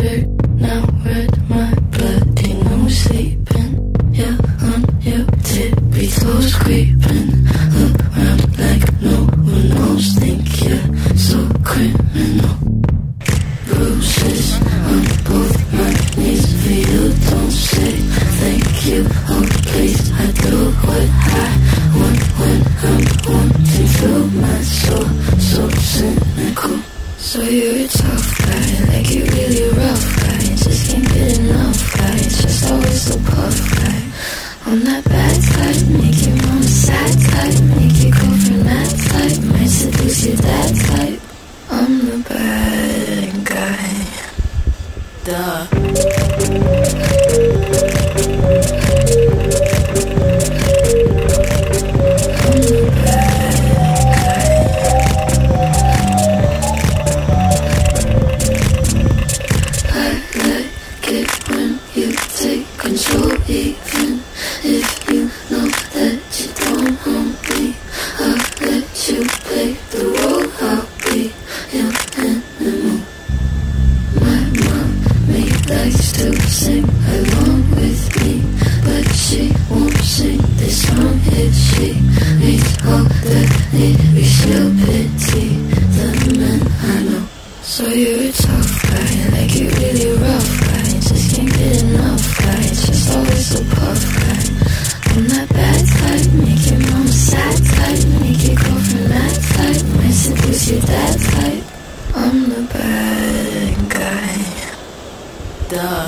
shirt, now red, my bloody nose sleeping. Yeah, on your tippy toes creeping around like no one knows. Think you're so criminal. Bruises on both my knees for you. Don't say thank you, oh please. I do what I want when I'm wanting to. My soul so cynical. So you're a tough guy, like you're really rough guy. Just can't get enough guy, just always so puff guy. I'm that bad type, make your mom sad type, make your girlfriend mad type, might seduce your dad type. I'm the bad guy. Duh. So you're a tough guy, like you're really rough guy. Just can't get enough guy, just always so puff guy. I'm that bad type, make your mom sad type, make your girlfriend mad type, might seduce your dad type. I'm the bad guy. Duh.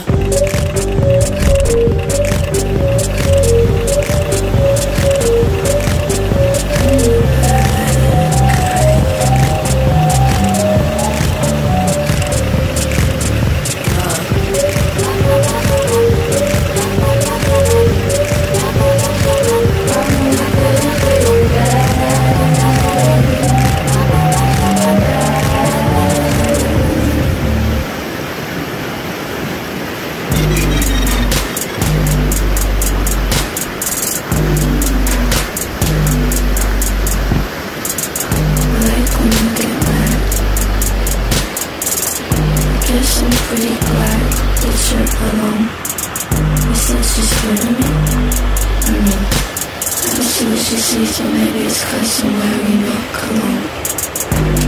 I'm pretty glad that you're alone. You said she's scared of me. I mean, I don't see what she sees, so maybe it's 'cause I'm wearing your cologne.